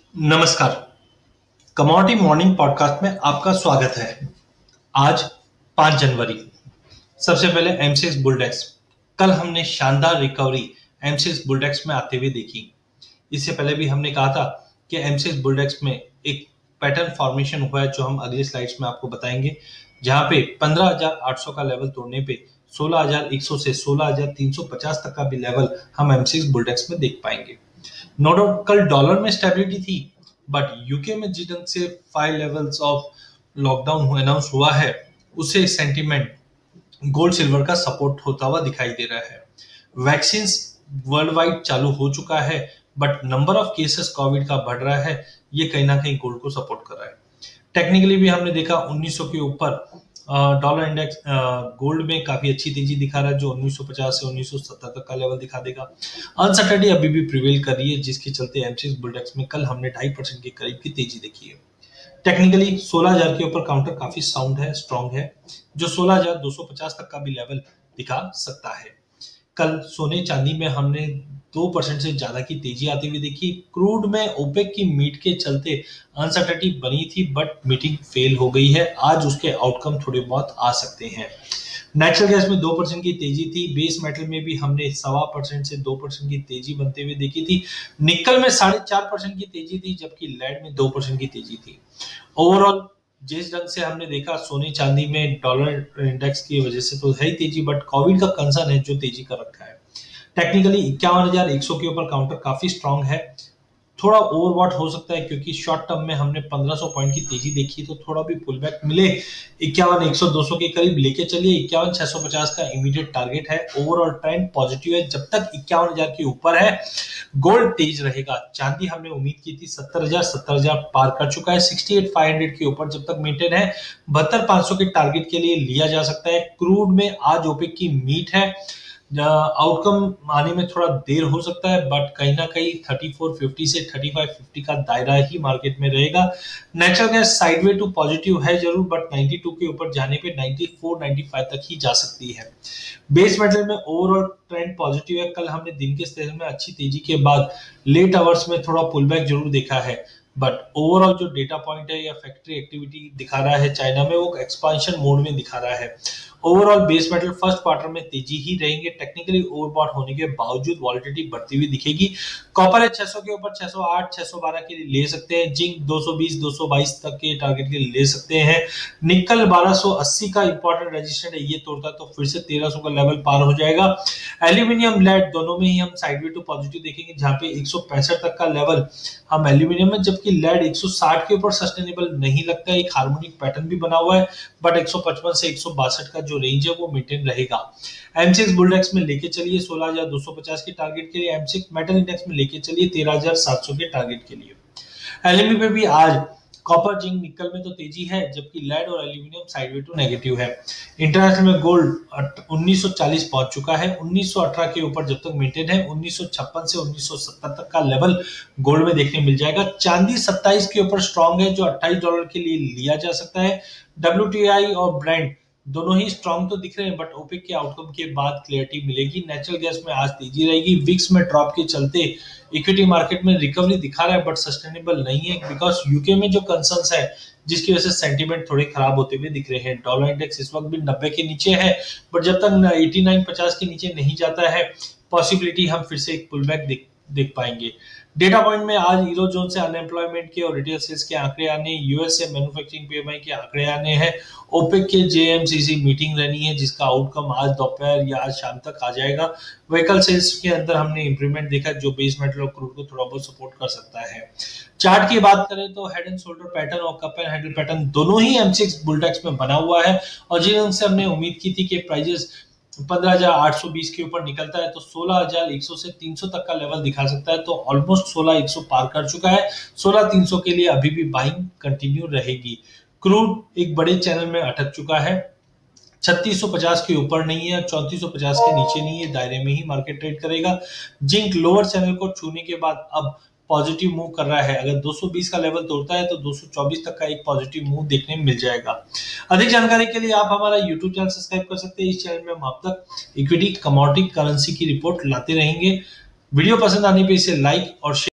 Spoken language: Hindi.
नमस्कार। कमोडिटी मॉर्निंग पॉडकास्ट में आपका स्वागत है। आज 5 जनवरी। सबसे पहले एमसीएक्स बुलडेक्स। कल हमने शानदार रिकवरी एमसीएक्स बुलडेक्स में आते हुए देखी। इससे पहले भी हमने कहा था कि एमसीएक्स बुलडेक्स में एक पैटर्न फॉर्मेशन हुआ है जो हम अगले स्लाइड्स में आपको बताएंगे, जहां पे 15,800 का लेवल तोड़ने पे 16,100 से 16,350 तक का भी लेवल हम एमसीएक्स बुलडेक्स में देख पाएंगे। नो डाउट कल डॉलर में स्टेबिलिटी थी, बट यूके में जिस ढंग से 5 लेवल्स ऑफ लॉकडाउन अनाउंस हुआ है, उससे सेंटीमेंट गोल्ड सिल्वर का सपोर्ट होता हुआ दिखाई दे रहा है। वैक्सीन वर्ल्ड वाइड चालू हो चुका है, but number of cases covid का बढ़ रहा है, ये कहीं ना कहीं गोल्ड को सपोर्ट कर रहा है। टेक्निकली भी हमने देखा 1900 के ऊपर डॉलर इंडेक्स गोल्ड में काफी अच्छी तेजी दिखा रहा है, जो 1950 से 1970 तक का लेवल दिखा देगा। अनसर्टेनिटी अभी भी प्रिवेल कर रही है, जिसके चलते एमसीएक्स बुलडेक्स में कल हमने 2.5% के करीब की तेजी देखी है। टेक्निकली 16,000 के ऊपर काउंटर काफी साउंड है, स्ट्रॉन्ग है, जो 16,250 तक का भी लेवल दिखा सकता है। कल सोने चांदी में हमने 2% से ज्यादा की तेजी आती हुई देखी। क्रूड में ओपेक की मीट के चलते अनसर्टेनिटी बनी थी, बट मीटिंग फेल हो गई है। आज उसके आउटकम थोड़े बहुत आ सकते हैं। नेचुरल गैस में 2% की तेजी थी। बेस मेटल में भी हमने 1.25% से 2% की तेजी बनते हुए देखी थी। निकल में 4.5% की तेजी थी, जबकि लेड में 2% की तेजी थी। ओवरऑल जिस ढंग से हमने देखा सोने चांदी में डॉलर इंडेक्स की वजह से तो है ही तेजी, बट कोविड का कंसर्न है जो तेजी कर रखा है। टेक्निकली 51,100 के ऊपर काउंटर काफी स्ट्रांग है। थोड़ा ओवरबॉट हो सकता है क्योंकि शॉर्ट टर्म में हमने 1500 पॉइंट की तेजी देखी, तो थोड़ा भी पुल बैक मिले 51,100 200 के करीब लेके चलिए। 51,650 का इमीडिएट टारगेट है। ओवरऑल ट्रेंड पॉजिटिव है। जब तक 51,000 के ऊपर है गोल्ड तेज रहेगा। चांदी हमने उम्मीद की थी 70,000 पार कर चुका है। 68,500 के ऊपर जब तक मेंटेन है, 72,500 के टारगेट के लिए लिया जा सकता है। क्रूड में आज ओपेक की मीट है, आउटकम आने में थोड़ा देर हो सकता है, बट कहीं ना कहीं 3450 से 3550 का दायरा ही मार्केट में रहेगा। Natural gas sideway to positive है जरूर, बट 92 के ऊपर जाने पे 94 95 तक ही जा सकती है। बेस मेटल में ओवरऑल ट्रेंड पॉजिटिव है। कल हमने दिन के सेशन में अच्छी तेजी के बाद लेट आवर्स में थोड़ा पुल बैक जरूर देखा है, बट ओवरऑल जो डेटा पॉइंट है या फैक्ट्री एक्टिविटी दिखा रहा है चाइना में, वो एक्सपांशन मोड में दिखा रहा है। Overall base metal first quarter में तेजी ही रहेंगे। टेक्निकली ओवरबॉट होने के बावजूद वॉलिटिलिटी बढ़ती हुई दिखेगी। कॉपर है 600 के ऊपर 608 612 के लिए ले सकते हैं। जिंक 220 222 तक के टारगेट के लिए ले सकते हैं। निकल 1280 का इंपॉर्टेंट रेजिस्टेंस है, ये तोड़ता तो फिर से 1300 का लेवल पार हो जाएगा। एल्यूमिनियम लेड दोनों में ही हम साइडवे टू पॉजिटिव देखेंगे, जहां पे 165 तक का लेवल हम एल्यूमिनियम में, जबकि लेड 160 के ऊपर सस्टेनेबल नहीं लगता है। एक हार्मोनिक पैटर्न भी बना हुआ है, बट 155 से 162 का जो रेंज है वो मेंटेन रहेगा। एमसीएक्स बुलडेक्स में लेके चलिए 16,250 के टारगेट के लिए। एमसीएक्स मेटल इंडेक्स में लेके चलिए 13,700 के टारगेट के लिए। एलएमई पे भी आज कॉपर जिंक निकल में तो तेजी है, जबकि लेड और एल्यूमिनियम साइडवे टू नेगेटिव है। इंटरनेशनल में गोल्ड 1940 पहुंच चुका है। 1918 के ऊपर जब तक मेंटेन है, 1956 से 1970 तक का लेवल गोल्ड में देखने मिल जाएगा। चांदी 27 के ऊपर स्ट्रांग है, जो $28 के लिए लिया जा सकता है। WTI और ब्रेंट दोनों ही स्ट्रांग तो दिख रहे हैं, बट ओपेक के आउटकम के बाद क्लियरिटी मिलेगी। नेचुरल गैस में आज तेजी रहेगी। विक्स में ड्रॉप के चलते इक्विटी मार्केट में रिकवरी दिखा रहा है, बट सस्टेनेबल नहीं है, बिकॉज यूके में जो कंसर्न्स है जिसकी वजह से सेंटीमेंट थोड़े खराब होते हुए दिख रहे हैं। डॉलर इंडेक्स इस वक्त भी 90 के नीचे है, बट जब तक 89-50 के नीचे नहीं जाता है, पॉसिबिलिटी हम फिर से एक पुल बैक देख पाएंगे। डेटा पॉइंट में आज यूरो जोन से अनएम्प्लॉयमेंट के और रिटेल सेल्स के आंकड़े आने, यूएस से मैन्युफैक्चरिंग पीएमआई के आंकड़े आने हैं। ओपेक के जेएमसीसी मीटिंग रहनी है, जिसका आउटकम आज दोपहर या आज शाम तक आ जाएगा। व्हीकल सेल्स के अंदर हमने इंप्रूवमेंट देखा, जो बेस मेटल और क्रूड को थोड़ा बहुत सपोर्ट कर सकता है। चार्ट की बात करें तो हेड एंड शोल्डर पैटर्न और कप एंड हैंडल पैटर्न दोनों ही एमसीएक्स बुलडेक्स में बना हुआ है, और जिनसे हमने उम्मीद की थी कि प्राइजेस 15,820 के ऊपर निकलता है तो 16,100 से 300 तक का लेवल दिखा सकता है, तो ऑलमोस्ट 16,100 पार कर चुका है। 16,300 के लिए अभी भी बाइंग कंटिन्यू रहेगी। क्रूड एक बड़े चैनल में अटक चुका है, 3650 के ऊपर नहीं है, 3450 के नीचे नहीं है, दायरे में ही मार्केट ट्रेड करेगा। जिंक लोअर चैनल को छूने के बाद अब पॉजिटिव मूव कर रहा है। अगर 220 का लेवल तोड़ता है तो 224 तक का एक पॉजिटिव मूव देखने में मिल जाएगा। अधिक जानकारी के लिए आप हमारा यूट्यूब चैनल सब्सक्राइब कर सकते हैं। इस चैनल में हम आप तक इक्विटी, कमोडिटी, करेंसी की रिपोर्ट लाते रहेंगे। वीडियो पसंद आने पे इसे लाइक और शेयर